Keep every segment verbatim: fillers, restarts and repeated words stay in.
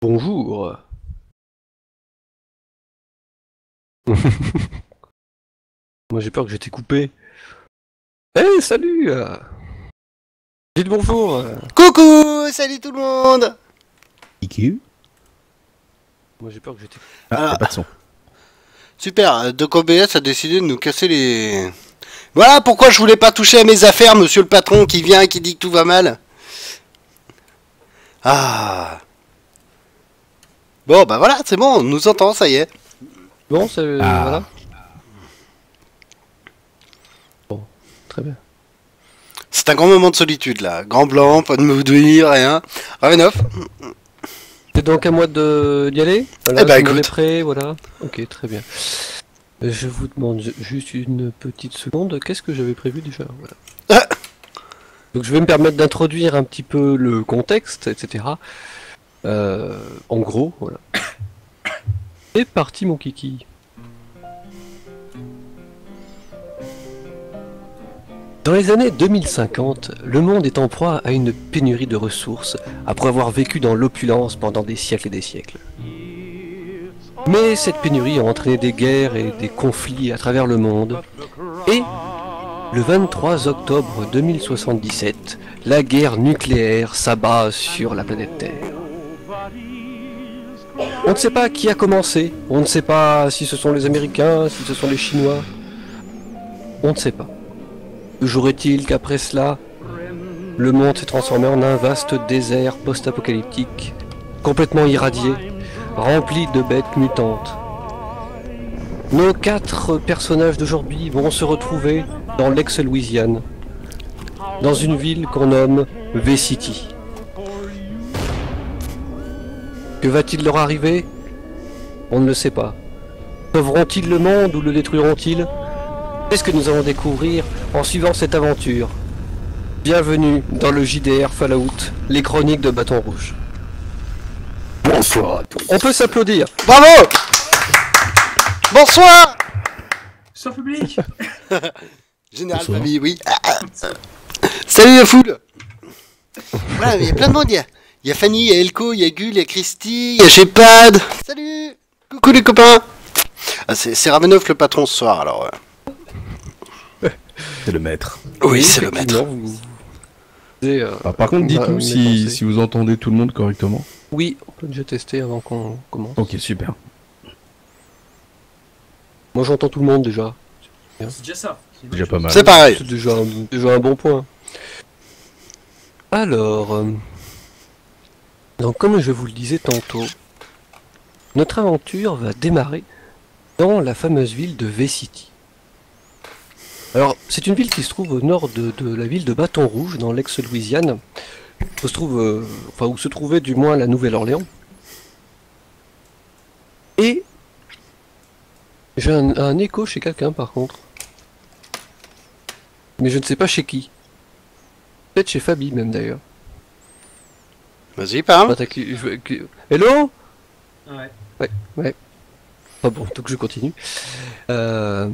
Bonjour. Moi j'ai peur que j'étais coupé. Eh hey, salut euh... Dites bonjour euh... Coucou. Salut tout le monde. Qui? Moi j'ai peur que j'étais... Ah, ah, pas de son. Super, Doc O B S a décidé de nous casser les... Voilà pourquoi je voulais pas toucher à mes affaires, monsieur le patron qui vient et qui dit que tout va mal. Ah. Bon, bah voilà, c'est bon, on nous entend, ça y est. Bon, c'est... Ah. Voilà. Bon, très bien. C'est un grand moment de solitude, là. Grand blanc, pas de moudouille, rien. Ravenoff. C'est donc à moi de d'y aller voilà, Eh bah, tout le monde écoute. est prêt, voilà. Ok, très bien. Je vous demande juste une petite seconde. Qu'est-ce que j'avais prévu déjà voilà. Ah. Donc je vais me permettre d'introduire un petit peu le contexte, et cetera. Euh, en gros, voilà. C'est parti mon kiki. Dans les années deux mille cinquante, le monde est en proie à une pénurie de ressources, après avoir vécu dans l'opulence pendant des siècles et des siècles. Mais cette pénurie a entraîné des guerres et des conflits à travers le monde, et le vingt-trois octobre deux mille soixante-dix-sept, la guerre nucléaire s'abat sur la planète Terre. On ne sait pas qui a commencé, on ne sait pas si ce sont les Américains, si ce sont les Chinois, on ne sait pas. Toujours est-il qu'après cela, le monde s'est transformé en un vaste désert post-apocalyptique, complètement irradié, rempli de bêtes mutantes. Nos quatre personnages d'aujourd'hui vont se retrouver dans l'ex-Louisiane, dans une ville qu'on nomme V-City. Que va-t-il leur arriver? On ne le sait pas. Sauveront-ils le monde ou le détruiront-ils? C'est ce que nous allons découvrir en suivant cette aventure. Bienvenue dans le J D R Fallout, les chroniques de Bâton Rouge. Bonsoir à tous. On peut s'applaudir. Bravo. Bonsoir. Sur public. Général Bonsoir. Famille, oui. Ah, ah, ah. Salut la foule. Voilà, il y a plein de monde. Il y a, il y a Fanny, il y a Elko, il y a Gull, il y a Christy, il y a Shepad. Salut. Coucou les copains. Ah, c'est c'est Ravenoff le patron ce soir, alors. euh. C'est le maître. Oui, c'est le effectivement, maître. vous- vous- et, euh, Ah, par contre, on va- dites-nous on est si, pensé. si vous entendez tout le monde correctement. Oui, on peut déjà tester avant qu'on commence. Ok, super. Moi j'entends tout le monde déjà. C'est déjà ça. C'est une bonne Déjà pas chose. mal. C'est pareil. C'est déjà, un- déjà un bon point. Alors, euh, donc comme je vous le disais tantôt, notre aventure va démarrer dans la fameuse ville de V-City. Alors, c'est une ville qui se trouve au nord de, de la ville de Bâton Rouge, dans l'ex-Louisiane, où se trouve, euh, enfin où se trouvait du moins la Nouvelle-Orléans. Et j'ai un, un écho chez quelqu'un par contre. Mais je ne sais pas chez qui. Peut-être chez Fabi même d'ailleurs. Vas-y, parle. Attends, qui- je- qui- Hello. Ouais. Ah bon, donc je continue. Euh,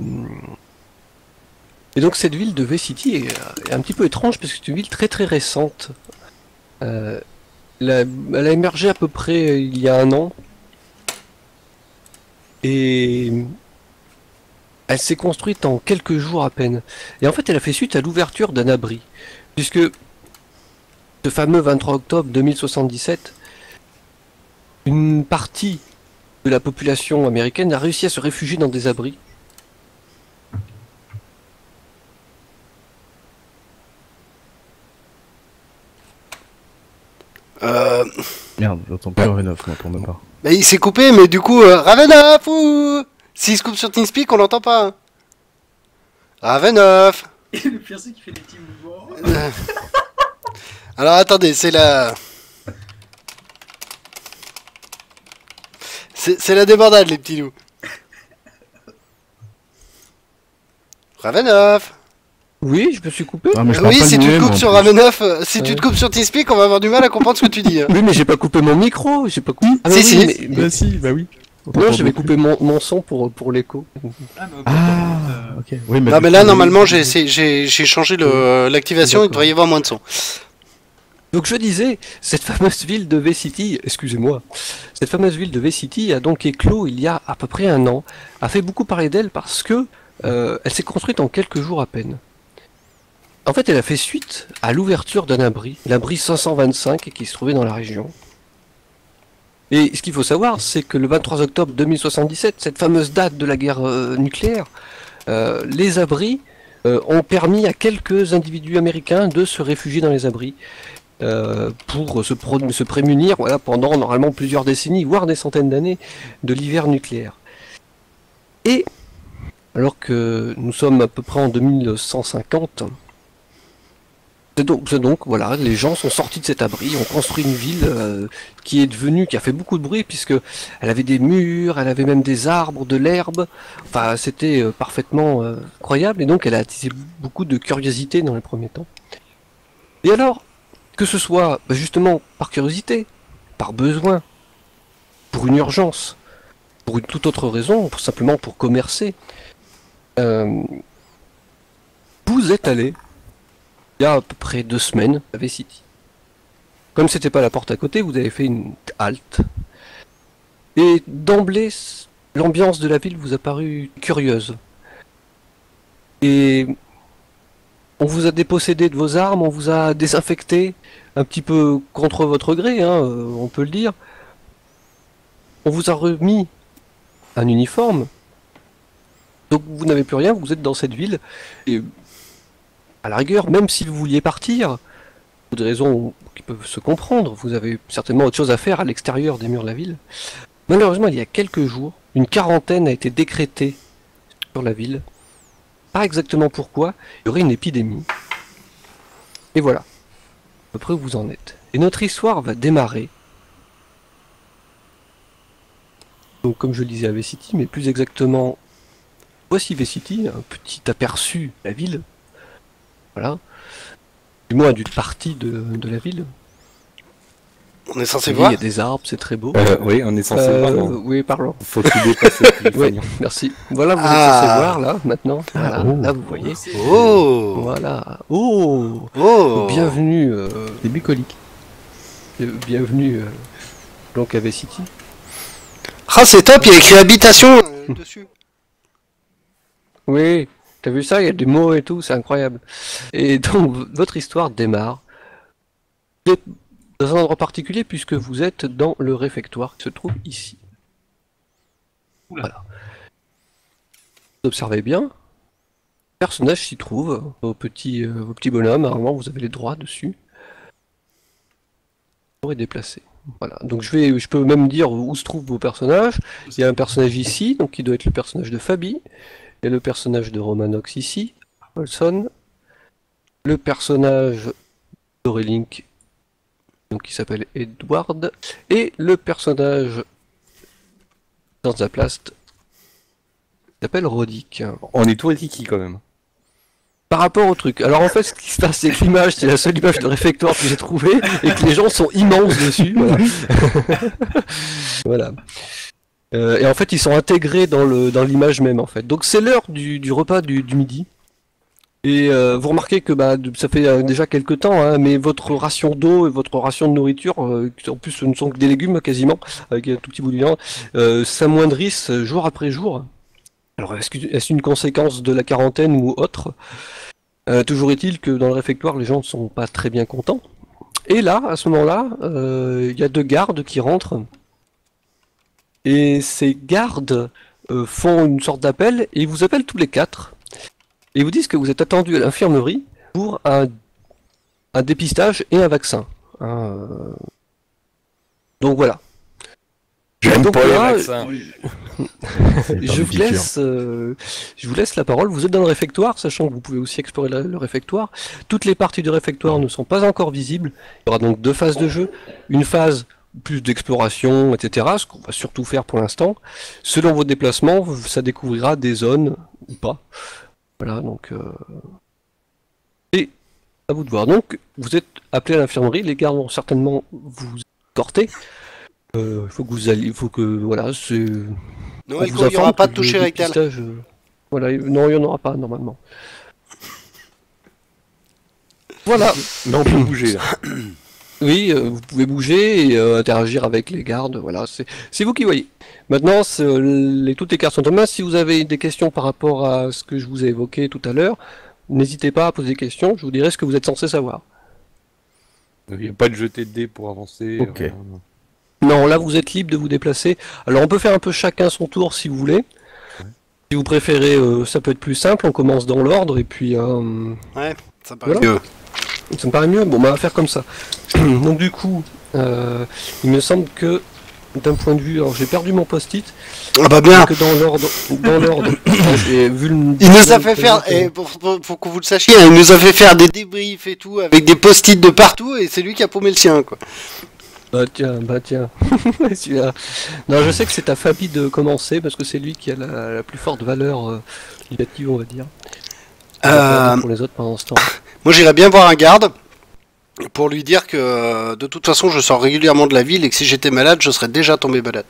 Et donc cette ville de V-City est, est un petit peu étrange parce que c'est une ville très très récente. Euh, elle, a, elle a émergé à peu près il y a un an. Et elle s'est construite en quelques jours à peine. Et en fait elle a fait suite à l'ouverture d'un abri. Puisque ce fameux vingt-trois octobre deux mille soixante-dix-sept, une partie de la population américaine a réussi à se réfugier dans des abris. Euh, Merde, j'entends plus Renov, moi, pour ma part. bah, il s'est coupé, mais du coup, euh, Ravenoff ou... S'il se coupe sur TeamSpeak, on l'entend pas. hein. Ravenoff. Et le pire, c'est qu'il fait des petits mouvements. Euh. Alors attendez, c'est la... C'est c'est la débandade, les petits loups. Ravenoff. Oui, je me suis coupé. Ah, mais je parle Oui, pas si de tu te nous-mêmes, coupes en sur plus. Ravenoff, euh, si tu Ouais. te coupes sur TeamSpeak, on va avoir du mal à comprendre ce que tu dis. hein. Oui, mais j'ai pas coupé mon micro, j'ai pas coupé. Ah, Si, mais si. oui, mais- mais- Bah si, bah oui. On Non, t'entend j'avais beaucoup. coupé mon, mon son pour, pour l'écho. Ah, mais ok. Ah, euh, ok. Oui, Non, du mais coup, là, oui, normalement, oui. j'ai essayé- j'ai j'ai changé le- l'activation, il D'accord. devrait y avoir moins de son. Donc je disais, cette fameuse ville de V-City, excusez-moi, cette fameuse ville de V-City a donc éclos il y a à peu près un an, a fait beaucoup parler d'elle parce que euh, elle s'est construite en quelques jours à peine. En fait, elle a fait suite à l'ouverture d'un abri, l'abri cinq cent vingt-cinq qui se trouvait dans la région. Et ce qu'il faut savoir, c'est que le vingt-trois octobre deux mille soixante-dix-sept, cette fameuse date de la guerre euh, nucléaire, euh, les abris euh, ont permis à quelques individus américains de se réfugier dans les abris. Euh, pour se, se prémunir voilà, pendant normalement plusieurs décennies, voire des centaines d'années, de l'hiver nucléaire. Et, alors que nous sommes à peu près en deux mille cent cinquante, c'est donc, c'est donc, voilà, les gens sont sortis de cet abri, ont construit une ville euh, qui est devenue, qui a fait beaucoup de bruit, puisque elle avait des murs, elle avait même des arbres, de l'herbe, enfin c'était euh, parfaitement euh, incroyable, et donc elle a attisé beaucoup de curiosité dans les premiers temps. Et alors, que ce soit bah, justement par curiosité, par besoin, pour une urgence, pour une toute autre raison, pour, simplement pour commercer, euh, vous êtes allé, il y a à peu près deux semaines, à V-City. Comme c'était pas la porte à côté, vous avez fait une halte. Et d'emblée, l'ambiance de la ville vous a paru curieuse. Et on vous a dépossédé de vos armes, on vous a désinfecté, un petit peu contre votre gré, hein, on peut le dire. On vous a remis un uniforme, donc vous n'avez plus rien, vous êtes dans cette ville, et à la rigueur, même si vous vouliez partir, pour des raisons qui peuvent se comprendre, vous avez certainement autre chose à faire à l'extérieur des murs de la ville. Malheureusement, il y a quelques jours, une quarantaine a été décrétée sur la ville. Pas exactement pourquoi, il y aurait une épidémie. Et voilà, à peu près où vous en êtes. Et notre histoire va démarrer. Donc comme je le disais à V-City, mais plus exactement, voici V-City, un petit aperçu de la ville. Voilà. Du moins d'une partie de, de la ville. On est censé Il voir y a des arbres, c'est très beau. Euh, oui, on est censé Euh, voir. non. oui, parlons. Faut tout dépasser. puis Oui, voyons. merci. Voilà, vous Ah. êtes censé voir là, maintenant. Voilà, oh. là vous voyez. Oh Voilà. Oh, Oh bienvenue, euh, C'est bucolique. euh, bienvenue euh, donc à V-City. Ah, c'est top, il y a écrit habitation euh, dessus. Oui, t'as vu ça, il y a des mots et tout, c'est incroyable. Et donc, v- votre histoire démarre. Vous êtes dans un endroit particulier puisque vous êtes dans le réfectoire qui se trouve ici. Oula. Voilà. Vous observez bien. Le personnage s'y trouve, vos petits, euh, vos petits bonhommes, normalement vous avez les droits dessus. Pour les déplacer. Voilà. Donc je vais, je peux même dire où se trouvent vos personnages. Il y a un personnage ici, donc qui doit être le personnage de Fabi. Il y a le personnage de Romanox ici, Olson. Le personnage d'Aurelink, donc qui s'appelle Edward. Et le personnage d'Anzaplast, qui s'appelle Rodic. On est tout riki quand même. Par rapport au truc. Alors en fait, ce qui se passe, c'est que l'image, c'est la seule image de réfectoire que j'ai trouvée, et que les gens sont immenses dessus. Voilà. Voilà. Euh, et en fait, ils sont intégrés dans le dans l'image même, en fait. Donc c'est l'heure du, du repas du, du midi. Et euh, vous remarquez que bah, ça fait euh, déjà quelques temps, hein, mais votre ration d'eau et votre ration de nourriture, euh, qui en plus ce ne sont que des légumes quasiment, avec un tout petit bout de viande, euh, s'amoindrissent jour après jour. Alors est-ce que- est-ce une conséquence de la quarantaine ou autre? Euh, toujours est-il que dans le réfectoire, les gens ne sont pas très bien contents. Et là, à ce moment-là, euh, il y a deux gardes qui rentrent. Et ces gardes euh, font une sorte d'appel, et ils vous appellent tous les quatre. Et ils vous disent que vous êtes attendus à l'infirmerie pour un, un dépistage et un vaccin. Hein, euh, Donc voilà. J'aime Donc pas les là, vaccins. Je vous, laisse, euh, je vous laisse la parole. Vous êtes dans le réfectoire, sachant que vous pouvez aussi explorer la- le réfectoire. Toutes les parties du réfectoire ne sont pas encore visibles. Il y aura donc deux phases de jeu. Une phase plus d'exploration, et cetera. Ce qu'on va surtout faire pour l'instant. Selon vos déplacements, ça découvrira des zones ou pas. Voilà, donc... Euh... Et à vous de voir. Donc, vous êtes appelé à l'infirmerie. Les gardes vont certainement vous escorter. Euh, il faut que vous alliez... Il faut que... Voilà, c'est... Non, On il vous n'y aura informe pas que de toucher le rectal. dépistage, euh, Voilà, il- non, il n'y en aura pas normalement. Voilà. Mais on peut bouger là. Oui, euh, vous pouvez bouger et euh, interagir avec les gardes, voilà, c'est c'est vous qui voyez. Maintenant, c'est, euh, les, toutes les cartes sont en main. Si vous avez des questions par rapport à ce que je vous ai évoqué tout à l'heure, n'hésitez pas à poser des questions, je vous dirai ce que vous êtes censé savoir. Il n'y a pas de jeter de dés pour avancer. Ok. rien. Non, là vous êtes libre de vous déplacer. Alors on peut faire un peu chacun son tour si vous voulez. Si vous préférez, euh, ça peut être plus simple, on commence dans l'ordre et puis... euh, Ouais, ça paraît Voilà. mieux. Ça me paraît mieux. Bon, bah, on va faire comme ça. Donc, du coup, euh, il me semble que, d'un point de vue. Alors, j'ai perdu mon post-it. Ah bah bien. Que dans l'ordre. Dans l'ordre. j'ai vu le. Il nous a fait faire, et pour, pour, pour que vous le sachiez, il nous a fait faire des débriefs et tout, avec des post-it de partout, et c'est lui qui a paumé le sien, quoi. Bah, tiens, bah, tiens. Celui-là. Non, je sais que c'est à Fabi de commencer, parce que c'est lui qui a la, la plus forte valeur euh, négative, on va dire. Il va Euh, regarder pour les autres pendant ce temps. Moi, j'irais bien voir un garde pour lui dire que euh, de toute façon, je sors régulièrement de la ville et que si j'étais malade, je serais déjà tombé malade.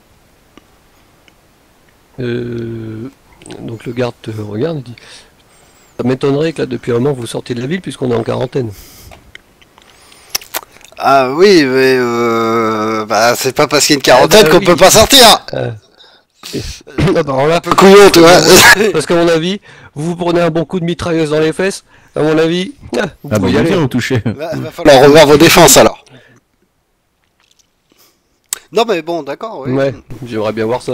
Euh, donc le garde te regarde et dit ça m'étonnerait que là depuis un moment vous sortiez de la ville puisqu'on est en quarantaine. Ah oui, mais euh, bah, c'est pas parce qu'il y a une quarantaine Ah bah qu'on oui. peut pas sortir. Euh, et- Ah bah alors là, Un peu couillon, tu vois. parce qu'à mon avis, vous vous prenez un bon coup de mitrailleuse dans les fesses, à mon avis, ah, vous Ah bah pouvez y il aller. vient au toucher. Va, va falloir revoir vos défenses alors. Non mais bon, d'accord, oui. Ouais, j'aimerais bien voir ça.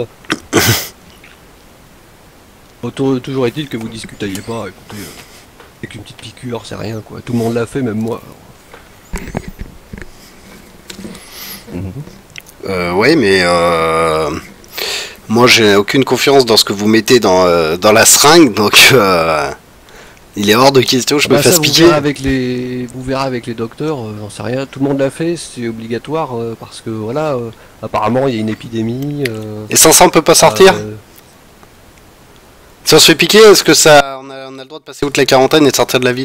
Autant- toujours est-il que vous discutiez pas, écoutez, euh, avec une petite piqûre, c'est rien quoi. Tout le monde l'a fait, même moi. Euh, ouais, mais euh, moi j'ai aucune confiance dans ce que vous mettez dans, euh, dans la seringue, donc euh, il est hors de question que je me Bah, ça, fasse vous piquer. verrez avec les, vous verrez avec les docteurs, euh, j'en sais rien. Tout le monde l'a fait, c'est obligatoire euh, parce que voilà, euh, apparemment il y a une épidémie. euh, Et sans ça, on peut pas sortir. euh, Si on se fait piquer, est-ce que ça, on a, on a le droit de passer outre la quarantaine et de sortir de la ville?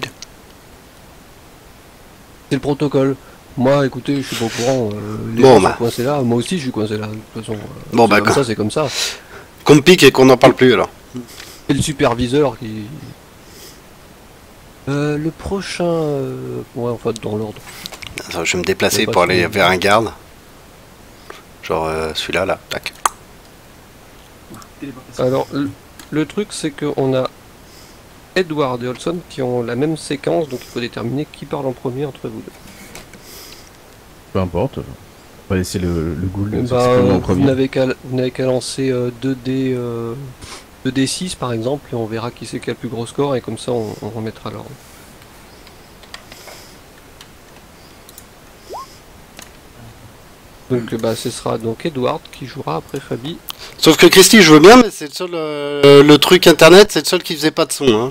c'est le protocole. Moi, écoutez, je suis pas au courant. euh, les Bon, gens bah. sont coincés là. Moi aussi, je suis coincé là. De toute façon, euh, Bon, c'est bah, comme quoi. ça, c'est comme ça. Qu'on me pique et qu'on n'en parle plus alors. C'est le superviseur qui. Euh, le prochain, euh, ouais, en fait, dans l'ordre. Attends, je vais me déplacer Ouais, pas pour aller sûr. vers un garde. Genre euh, celui-là, là. Tac. Alors, le, le truc, c'est qu'on a Edward et Olson qui ont la même séquence, donc il faut déterminer qui parle en premier entre vous deux. Peu importe. On va laisser le, le ghoul Bah, s'exprimer en vous premier. n'avez qu'à vous n'avez qu'à lancer euh, deux D, euh, deux D six par exemple, et on verra qui c'est qui a le plus gros score, et comme ça on, on remettra l'ordre. Donc bah ce sera donc Edward qui jouera après Fabi. Sauf que Christy, je veux bien, mais c'est le seul. euh, le truc internet, c'est le seul qui faisait pas de son. Hein.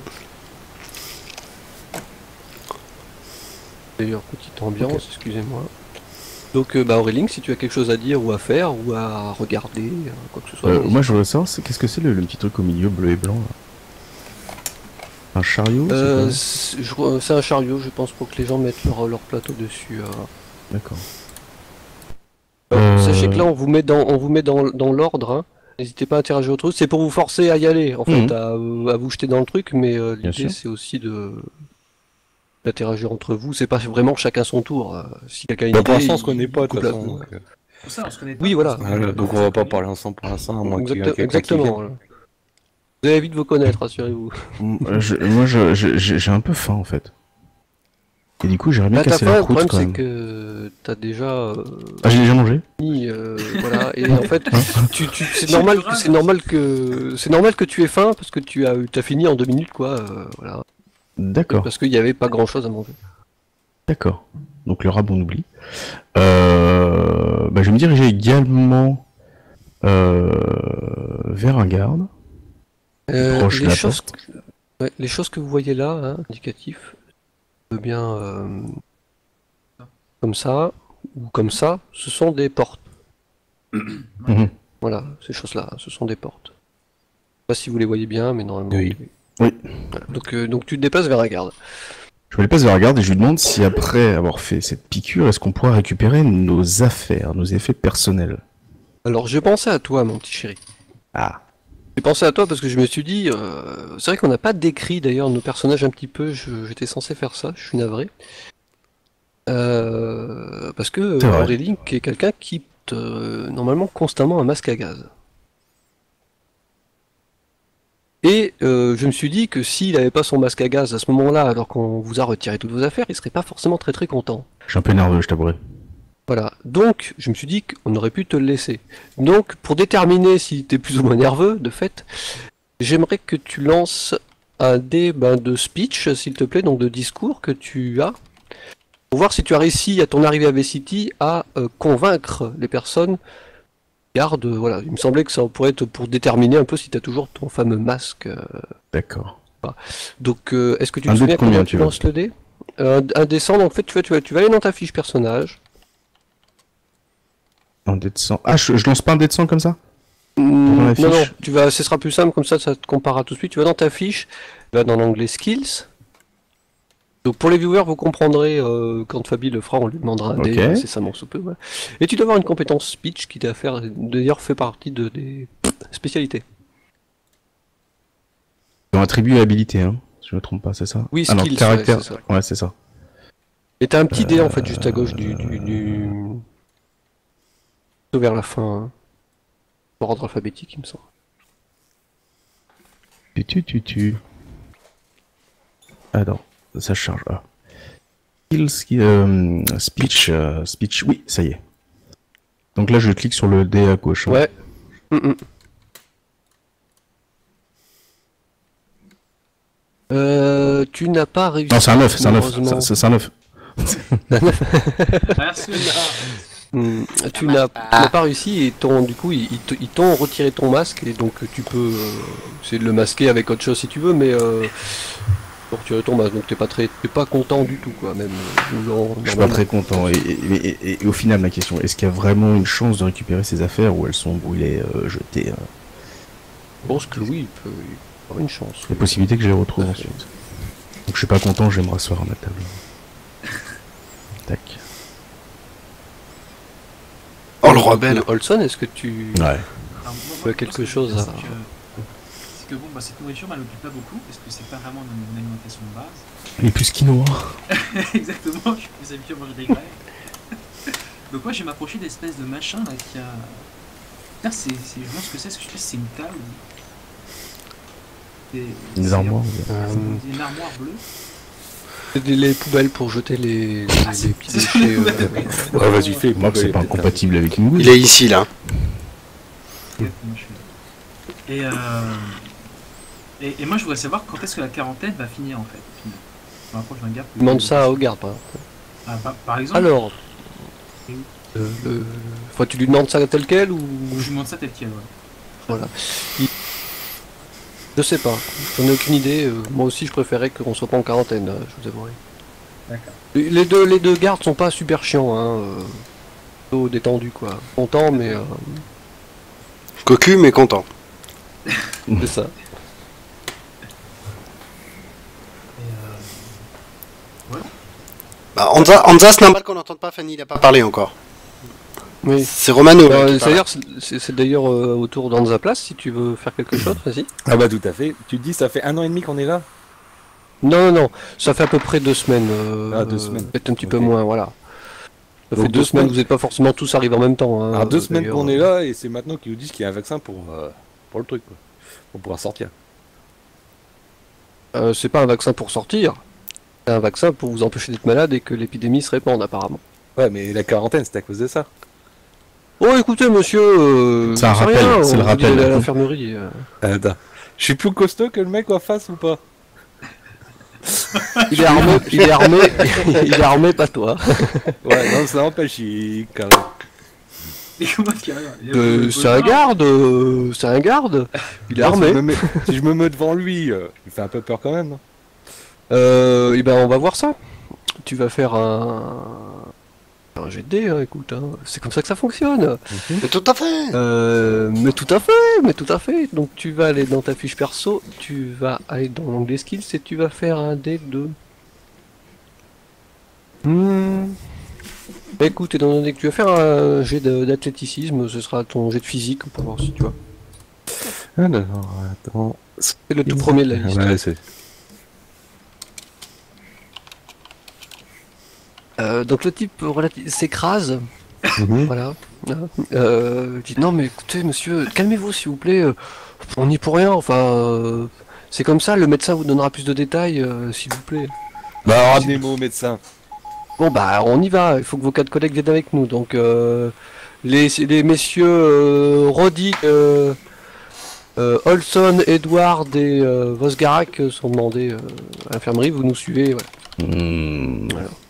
D'ailleurs petite ambiance, excusez-moi. Donc euh, bah Aurélie, si tu as quelque chose à dire ou à faire ou à regarder, euh, quoi que ce soit. Euh, n'hésite moi je voudrais savoir c'est- qu'est-ce que c'est le, le petit truc au milieu bleu et blanc là. Un chariot c'est Euh, quoi c'est je crois- c'est un chariot, je pense, pour que les gens mettent leur, leur plateau dessus. euh. D'accord. Euh, Euh, Sachez que là, on vous met dans, on vous met dans, dans l'ordre. Hein. N'hésitez pas à interagir au truc. C'est pour vous forcer à y aller, en fait, Mhm. à, euh, à vous jeter dans le truc. Mais euh, Bien l'idée, sûr. c'est aussi de d'interagir entre vous. C'est pas vraiment chacun son tour. euh, Si quelqu'un a une Bah, pour idée, l'instant, on se il- connaît pas, il de coupe toute la- façon. donc, euh, Pour ça, on se connaît pas. Oui, voilà. voilà, donc on va pas parler ensemble pour l'instant, à moins qu'il y ait Exacte- quelqu'un qui exactement. vienne. là. Vous allez vite vous connaître, rassurez-vous. Mm, euh, je- moi je- je- j'ai j'ai un peu faim en fait. Et du coup j'aimerais bien Là, t'as casser faim, la le croûte problème, quand c'est même. que t'as déjà euh, Ah j'ai déjà mangé mis, euh, voilà. Et en fait, tu, tu, c'est normal, que- c'est normal que, c'est normal que tu aies faim parce que tu as, t'as fini en deux minutes, quoi. euh, voilà. D'accord. Parce qu'il n'y avait pas grand chose à manger. D'accord. Donc le rab on oublie. Euh, bah, je vais me diriger également euh, vers un garde. Euh, Proche de les, la choses, porte. ouais, les choses que vous voyez là, hein, indicatif, euh, bien euh, comme ça ou comme ça, ce sont des portes. Mhm. Voilà, ces choses-là, ce sont des portes. Je sais pas si vous les voyez bien, mais normalement. Oui. oui. Oui. Voilà. Donc, euh, donc tu te déplaces vers un garde. Je me déplace vers un garde et je lui demande si après avoir fait cette piqûre, est-ce qu'on pourra récupérer nos affaires, nos effets personnels. Alors j'ai pensé à toi, mon petit chéri. Ah. J'ai pensé à toi parce que je me suis dit, euh, c'est vrai qu'on n'a pas décrit d'ailleurs nos personnages un petit peu. je- J'étais censé faire ça, je suis navré. Euh, parce que C'est vrai. Aurélie est quelqu'un qui porte euh, normalement constamment un masque à gaz. Et euh, je me suis dit que s'il n'avait pas son masque à gaz à ce moment-là, alors qu'on vous a retiré toutes vos affaires, il serait pas forcément très très content. Je suis un peu nerveux, je t'avouerai. Voilà, donc je me suis dit qu'on aurait pu te le laisser. Donc pour déterminer si tu es plus ou moins nerveux, de fait, j'aimerais que tu lances un dé ben, de speech, s'il te plaît, donc de discours que tu as, pour voir si tu as réussi à ton arrivée à V-City à euh, convaincre les personnes. Garde, voilà, il me semblait que ça pourrait être pour déterminer un peu si tu as toujours ton fameux masque. euh. D'accord. Donc euh, est-ce que tu Un te dé de souviens combien comment tu tu veux lances le dé? Euh, Un un descend, donc en fait tu vas, tu, vas, tu vas aller dans ta fiche personnage. Un dé de cent. Ah, je, je lance pas un dé de cent comme ça? Hmm, la non, non, fiche. tu vas, ce sera plus simple, comme ça, ça te comparera tout de suite. Tu vas dans ta fiche, tu vas dans l'onglet Skills. Donc pour les viewers, vous comprendrez euh, quand Fabi le fera, on lui demandera un dé Ok. incessamment sous peu. Voilà. Et tu dois avoir une compétence speech qui faire, d'ailleurs fait partie de, des spécialités. Dans attribut et habilité, hein. Si je me trompe pas, c'est ça? Oui, Ah non, skills, caractère. ouais, c'est ça. Ouais, c'est ça. Et t'as un petit dé en fait juste à gauche du... du, du... vers la fin. Hein. Par ordre alphabétique, il me semble. Tu tu tu tu. Ah non, ça charge. Ah. Skills, euh, speech, euh, speech. Oui, ça y est. Donc là, je clique sur le dé à gauche. hein. Ouais. Mm -mm. Euh, tu n'as pas réussi. Non, c'est un neuf, c'est un neuf. malheureusement. C'est c'est un neuf. Merci. Hmm, tu n'as tu n'as pas réussi et ton, du coup ils, ils te- ils t'ont retiré ton masque et donc tu peux euh, essayer de le masquer avec autre chose si tu veux mais euh, pour retirer ton masque donc t'es pas très t'es pas content du tout quoi même euh, non, Je suis pas normalement. très content. Et, et- et- et- et au final, ma question, est-ce qu'il y a vraiment une chance de récupérer ces affaires ou elles sont brûlées, euh, jetées hein Je pense que oui il peut il peut avoir une chance. Il y a possibilité que je les retrouve Tout à fait. ensuite. Donc je suis pas content, je vais me rasseoir à ma table. Tac. Oh le rebelle. Olson, est-ce que tu Ouais. Alors, moi, Tu as moi, quelque ce que je chose veux dire, à- C'est que, c'est que bon, bah, cette nourriture, elle m'occupe pas beaucoup, parce que c'est pas vraiment mon alimentation de base. Il est plus quinoa. Exactement, je suis plus habitué à manger des graines. Donc moi, je vais m'approcher d'espèces de machin là qui a. Putain, c'est, c'est, je vois ce que c'est, ce que je sais, c'est une table. Des, Des c'est- armoires. Euh, c'est Une armoire bleue. c'est des- les poubelles pour jeter les, les, Ah, les c'est- petits c'est déchets les euh, poubelles. Ouais, vas-y, fais. Moi, que c'est pas incompatible avec une Il goutte. est ici là. Exactement, je suis- Et, euh... et, et moi, je voudrais savoir quand est-ce que la quarantaine va finir en fait. au final. Je me rapproche d'un gars. demande ça à Hogarth par exemple. Ah, bah, par exemple. Alors euh, le... Enfin, tu lui demandes ça tel quel ou Je lui demande ça tel quel, ouais. voilà. Il- Je sais pas, j'en ai aucune idée. euh, Moi aussi, je préférais qu'on soit pas en quarantaine, euh, je vous avouerai. D'accord. Les les deux, les deux gardes sont pas super chiants, hein. euh, Plutôt détendus quoi. Content, mais euh, Cocu mais content. c'est ça. Et, euh... Bah, Anza, Anza c'est normal qu'on n'entende pas Fanny, il a pas parlé encore. Oui. C'est Romano. là, Euh, qui c'est parle. d'ailleurs, c'est- c'est c'est d'ailleurs euh, autour d'Anza Place si tu veux faire quelque chose, vas-y. Ah bah tout à fait. Tu te dis, ça fait un an et demi qu'on est là. Non, non, non, ça fait à peu près deux semaines. euh, Ah, deux semaines. Peut-être un petit peu Ok. moins, voilà. Ça Donc, fait deux deux semaines, semaines. vous n'êtes pas forcément tous arrivés en même temps. Hein, Alors deux euh, semaines d'ailleurs. qu'on est là et c'est maintenant qu'ils nous disent qu'il y a un vaccin pour, euh, pour le truc, quoi. Pour pouvoir sortir. Euh, c'est pas un vaccin pour sortir, c'est un vaccin pour vous empêcher d'être malade et que l'épidémie se répande apparemment. Ouais, mais la quarantaine, c'est à cause de ça. Oh écoutez monsieur, euh, C'est un j'en sais rappel, rien, c'est on le vous dit rappel. d'aller à l'infirmerie. euh. Attends. Je suis plus costaud que le mec en face ou pas? Il est armé, il est armé, il est armé, pas toi. Ouais, non, ça n'empêche, il... carré. Et comment est-ce qu'il y a- il y a- Euh, c'est un garde, euh, c'est un garde. Il est Moi, si armé. je me mets- Si je me mets devant lui, euh, il fait un peu peur quand même, non? Euh, et ben on va voir ça. Tu vas faire un, un jet de dés, hein, écoute, hein. C'est comme ça que ça fonctionne. Mais tout à fait. Euh, mais tout à fait, mais tout à fait. Donc tu vas aller dans ta fiche perso, tu vas aller dans l'onglet skills et tu vas faire un dé de... Hmm. Écoute, étant donné que tu vas faire un jet de- d'athléticisme, ce sera ton jet de physique pour voir si tu vois. Alors, attends... C'est le tout premier de la liste. Ouais, c'est... Euh, donc le type relati- s'écrase, Mhm. voilà. Euh, dit non mais écoutez monsieur, calmez-vous s'il vous plaît, euh, on n'y pour rien, enfin euh, c'est comme ça, le médecin vous donnera plus de détails euh, s'il vous plaît. Bah, ramenez-moi au médecin. Bon bah on y va, il faut que vos quatre collègues viennent avec nous, donc euh, les, les messieurs euh, Roddick, euh, euh, Olson, Edward et euh, Vosgarak sont demandés euh, à l'infirmerie, vous nous suivez, voilà. Hmm.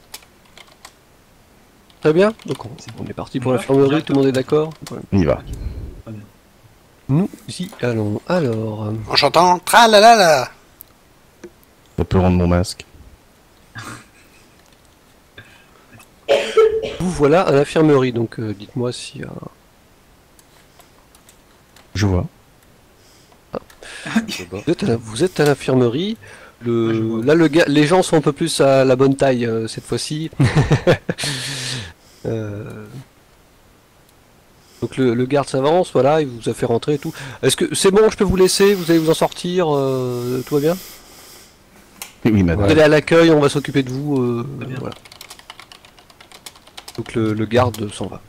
Très bien, donc on, on est parti pour l'infirmerie, tout le monde est d'accord. Ouais. On y va. Pas bien. Nous y allons, alors... En chantant tralalala. Ça peut rendre mon masque. Vous voilà à l'infirmerie, donc euh, dites-moi si... euh, Je vois. Vous êtes à la- vous êtes à l'infirmerie, le... Ouais, je vois. là le gars, les gens sont un peu plus à la bonne taille euh, cette fois-ci. Euh, Donc le, le garde s'avance, voilà, il vous a fait rentrer et tout. Est-ce que c'est bon, je peux vous laisser, vous allez vous en sortir, euh, tout va bien? Oui, oui, Vous madame. allez à l'accueil, on va s'occuper de vous, euh, Très bien. voilà. Donc le, le garde s'en va.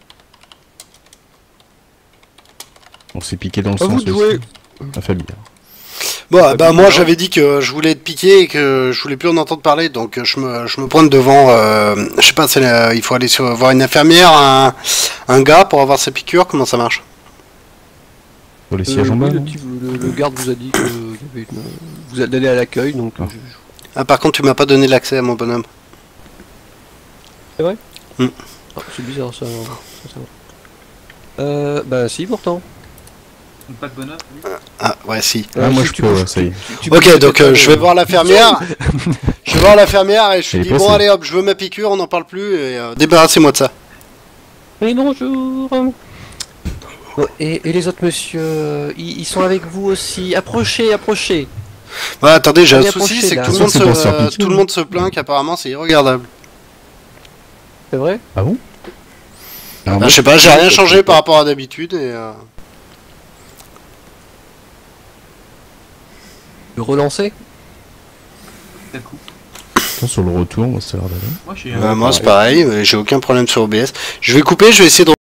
On s'est piqué dans le À sens vous de aussi. jouer. La famille. Bon, Ah, bah puis, moi non. j'avais dit que je voulais être piqué et que je voulais plus en entendre parler, donc euh, je me, je me pointe devant, euh, je sais pas, c'est, euh, il faut aller sur, voir une infirmière, un, un gars pour avoir sa piqûre, comment ça marche? Sur les Euh, sièges en bas. oui, le, non type- le- le garde vous a dit que il y avait une- vous allez à l'accueil, donc Ah. je- je- Ah par contre tu m'as pas donné l'accès à mon bonhomme. ah, Hmm. c'est bizarre ça. ça, ça. Euh, bah si pourtant. Donc pas de bonheur. oui. Ah ouais si. Ah, moi si je tu peux, bouges- ouais, ça y est. tu- tu bouges Ok, peut-être donc pas, euh, je vais euh, voir l'infirmière. Je vais voir l'infirmière et je Elle lui est dis bon passée. allez hop, je veux ma piqûre, on n'en parle plus et euh, débarrassez-moi de ça. Oui, bonjour. Bon, et, et les autres monsieur, ils, ils sont avec vous aussi. Approchez, approchez. Ouais, attendez, j'ai un Allez, souci, approchez, c'est que là. tout le Ça, monde c'est se, pour se faire euh, piquer, tout le hein. monde se plaint qu'apparemment c'est irregardable. C'est vrai? Ah bon Ah, Bah, moi, je sais pas, j'ai rien changé par rapport à d'habitude et euh, Le relancer? D'un coup. attends, sur le retour, ça a l'air d'aller. Moi j'ai bah, moi c'est pareil, mais j'ai aucun problème sur O B S. Je vais couper, je vais essayer de